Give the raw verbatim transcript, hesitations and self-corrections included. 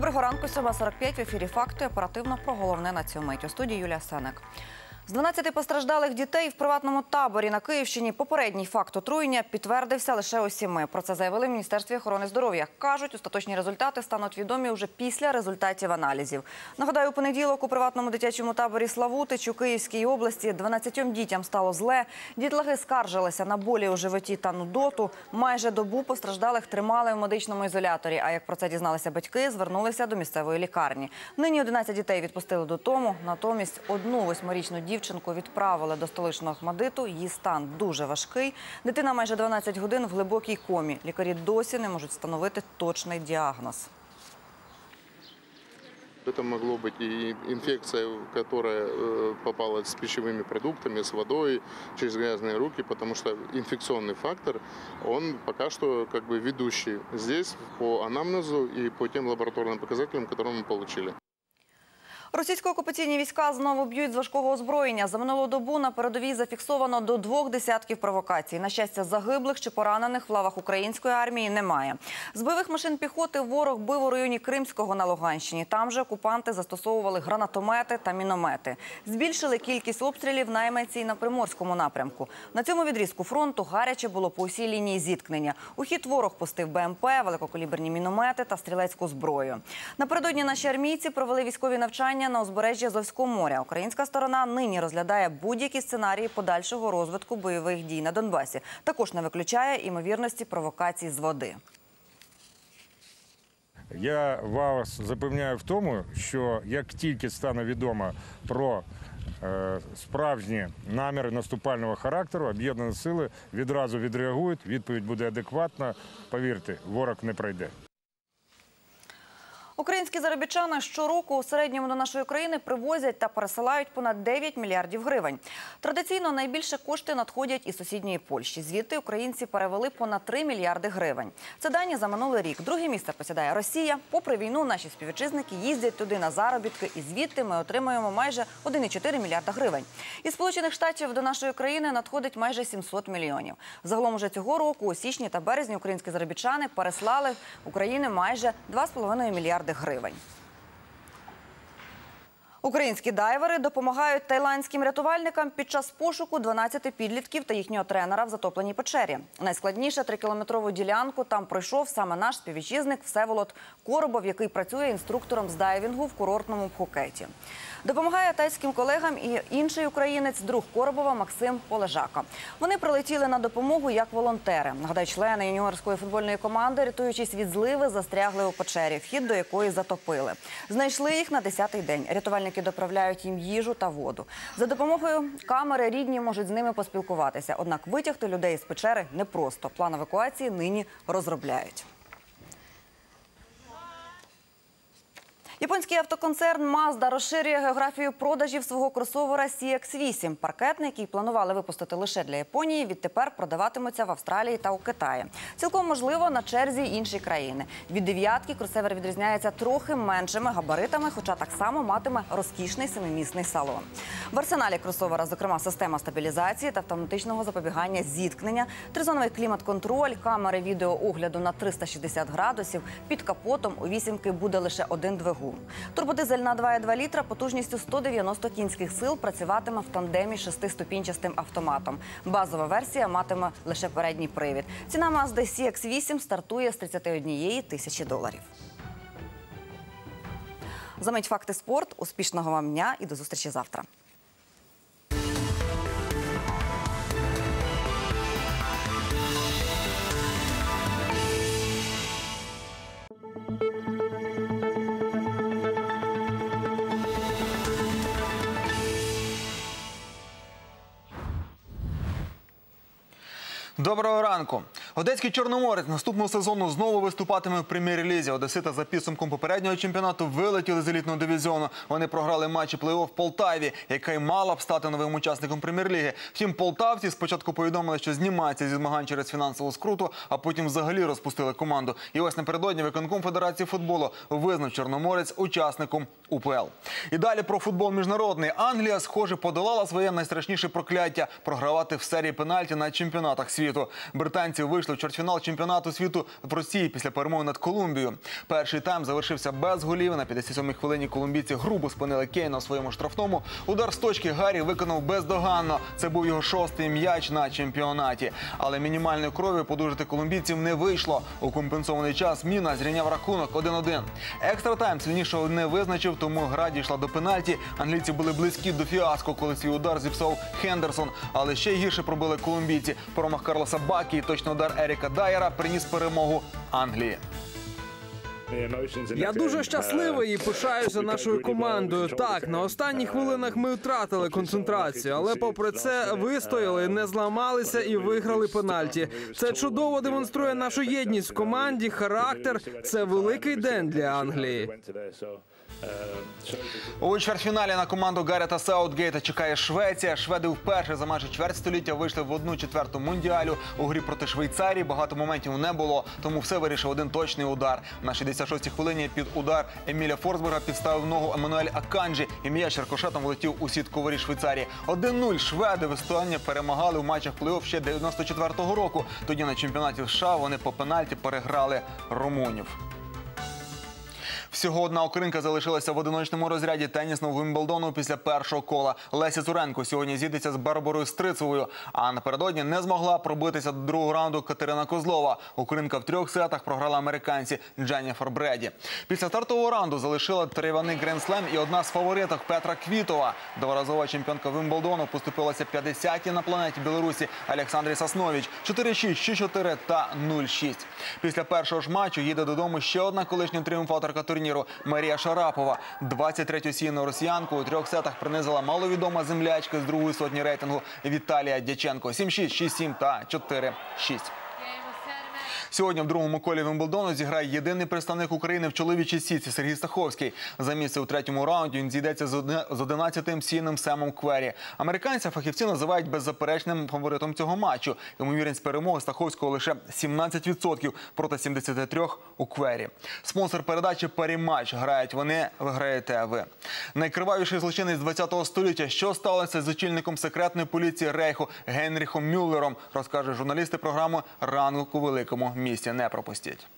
Доброго ранку, сьома сорок п'ять, в ефірі «Факти». Оперативно про головне на цю мить. У студії Юлія Сенек. З дванадцяти постраждалих дітей в приватному таборі на Київщині попередній факт отруєння підтвердився лише у сіми. Про це заявили в Міністерстві охорони здоров'я. Кажуть, остаточні результати стануть відомі вже після результатів аналізів. Нагадаю, у понеділок у приватному дитячому таборі Славутич у Київській області дванадцятьом дітям стало зле. Дітлаги скаржилися на болі у животі та нудоту. Майже добу постраждалих тримали в медичному ізоляторі. А як про це дізналися батьки, звернулися до місцевої лікарні. Нині одинадцять дітей відпустили додому, натомість одну восьмирічну дівчинку Дівчинку відправили до столичного ОХМАТДИТу. Її стан дуже важкий. Дитина майже дванадцять годин в глибокій комі. Лікарі досі не можуть встановити точний діагноз. Это могло быть и инфекция, которая попала с пищевыми продуктами, с водой, через грязные руки, потому что инфекционный фактор, он пока что как бы ведущий здесь по анамнезу и по тем лабораторным показателям, которые мы получили. Російсько-окупаційні війська знову б'ють з важкого озброєння. За минулу добу на передовій зафіксовано до двох десятків провокацій. На щастя, загиблих чи поранених в лавах української армії немає. З бойових машин піхоти ворог бив у районі Кримського на Луганщині. Там же окупанти застосовували гранатомети та міномети. Збільшили кількість обстрілів найманці на Приморському напрямку. На цьому відрізку фронту гаряче було по усій лінії зіткнення. У хід ворог пустив БМП, великокаліберні міномети та стрілецьку зброю. Напередодні наші армійці провели військові навчання на узбережжі Азовського моря. Українська сторона нині розглядає будь-які сценарії подальшого розвитку бойових дій на Донбасі. Також не виключає імовірності провокацій з води. Я вас запевняю в тому, що як тільки стане відомо про е, справжні наміри наступального характеру, об'єднані сили відразу відреагують, відповідь буде адекватна. Повірте, ворог не пройде. Українські заробітчани щороку у середньому до нашої країни привозять та пересилають понад дев'ять мільярдів гривень. Традиційно найбільше кошти надходять із сусідньої Польщі. Звідти українці перевели понад три мільярди гривень. Це дані за минулий рік. Друге місце посідає Росія. Попри війну, наші співвітчизники їздять туди на заробітки, і звідти ми отримуємо майже один і чотири мільярда гривень. Із Сполучених Штатів до нашої країни надходить майже сімсот мільйонів. Загалом уже цього року, у січні та березні, українські заробітчани переслали Україні майже два з половиною мільярди гривень. Українські дайвери допомагають тайландським рятувальникам під час пошуку дванадцяти підлітків та їхнього тренера в затопленій печері. Найскладніше трикілометрову ділянку там пройшов саме наш співвітчизник Всеволод Коробов, який працює інструктором з дайвінгу в курортному Пхукеті. Допомагає тайським колегам і інший українець, друг Коробова Максим Полежака. Вони прилетіли на допомогу як волонтери. Нагадаю, члени юніорської футбольної команди, рятуючись від зливи, застрягли у печері, вхід до якої затопили. Знайшли їх на десятий день. Рятувальники доправляють їм їжу та воду. За допомогою камери рідні можуть з ними поспілкуватися. Однак витягти людей з печери непросто. План евакуації нині розробляють. Японський автоконцерн Mazda розширює географію продажів свого кросовера сі ікс вісім. Паркетний, який планували випустити лише для Японії, відтепер продаватимуться в Австралії та у Китаї. Цілком можливо, на черзі інші країни. Від дев'ятки кросовер відрізняється трохи меншими габаритами, хоча так само матиме розкішний семимісний салон. В арсеналі кросовера, зокрема, система стабілізації та автоматичного запобігання зіткнення, тризоновий клімат-контроль, камери відеоогляду на триста шістдесят градусів. Під капотом у вісімки буде лише один двигун. Турбодизель на два і два літра потужністю сто дев'яносто кінських сил працюватиме в тандемі з шестиступінчастим автоматом. Базова версія матиме лише передній привід. Ціна Mazda сі ікс вісім стартує з тридцяти однієї тисячі доларів. Замить факти спорт. Успішного вам дня і до зустрічі завтра. Доброго ранку. Одеський Чорноморець наступного сезону знову виступатиме в прем'єр-лізі. Одесита за підсумком попереднього чемпіонату вилетіли з елітного дивізіону. Вони програли матчі плей-офф Полтаві, яка й мала б стати новим учасником прем'єр-ліги. Втім, полтавці спочатку повідомили, що знімаються зі змагань через фінансову скруту, а потім взагалі розпустили команду. І ось напередодні виконком Федерації футболу визнав Чорноморець учасником у пе ел. І далі про футбол міжнародний. Англія, схоже, подолала своє найстрашніше прокляття – програвати в серії пенальті на чемпіонатах світу. Британці вийшли вийшли в чвертьфінал чемпіонату світу в Росії після перемоги над Колумбією. Перший тайм завершився без голів. На п'ятдесят сьомій хвилині колумбійці грубо спинили Кейна у своєму штрафному. Удар з точки Гаррі виконав бездоганно. Це був його шостий м'яч на чемпіонаті. Але мінімальною кров'ю подужати колумбійців не вийшло. У компенсований час Міна зрівняв рахунок один один. Екстра тайм сильнішого не визначив, тому гра дійшла до пенальті. Англійці були близькі до фіаско, коли свій удар зіпсував Хендерсон. Але ще гірше пробили колумбійці. Промах Карлоса Бакі і точний удар Еріка Дайера приніс перемогу Англії. Я дуже щасливий і пишаюся нашою командою. Так, на останніх хвилинах ми втратили концентрацію, але попри це вистояли, не зламалися і виграли пенальті. Це чудово демонструє нашу єдність в команді, характер. Це великий день для Англії. У чвертьфіналі на команду Гарета Саутгейта чекає Швеція. Шведи вперше за майже чверть століття вийшли в одну четверту мундіалю. У грі проти Швейцарії багато моментів не було, тому все вирішив один точний удар. На шістдесят шостій хвилині під удар Еміля Форсберга підставив ногу Еммануель Аканджі, і м'яч рикошетом влетів у сітку воріт Швейцарії. один нуль шведи в Естонії перемагали в матчах плей-офф ще дев'яносто четвертого року. Тоді на чемпіонаті США вони по пенальті переграли румунів. Всього одна українка залишилася в одиночному розряді тенісного Вімблдону після першого кола. Леся Цуренко сьогодні зійдеться з Барбарою Стрицевою, а напередодні не змогла пробитися до другого раунду Катерина Козлова. Українка в трьох сетах програла американці Дженніфер Бреді. Після стартового раунду залишила триваний гранд-слем і одна з фавориток Петра Квітова. Дворазова чемпіонка Вімблдону поступилася п'ятдесятій на планеті Білорусі Олександрі Соснович чотири шість, шість чотири та нуль шість. Після першого ж матчу їде додому ще одна колишня тріумфаторка турніру Марія Шарапова. двадцять третю сійну росіянку у трьох сетах принизила маловідома землячка з другої сотні рейтингу Віталія Дяченко. сім шість, шість сім та чотири шість. Сьогодні в другому колі Вімблдону зіграє єдиний представник України в чоловічій сітці Сергій Стаховський. За місце у третьому раунді він зійдеться з одинадцятим сійним Семом Квері. Американця фахівці називають беззаперечним фаворитом цього матчу. Ймовірність перемоги Стаховського лише сімнадцять відсотків проти сімдесяти трьох у Квері. Спонсор передачі «Паріматч». Грають вони, виграєте ви. Найкривавіший злочинець ХХ століття. Що сталося з очільником секретної поліції Рейху Генріхом Мюллером, розкажуть журналісти програми «Ранок у великому місті». Не пропустіть.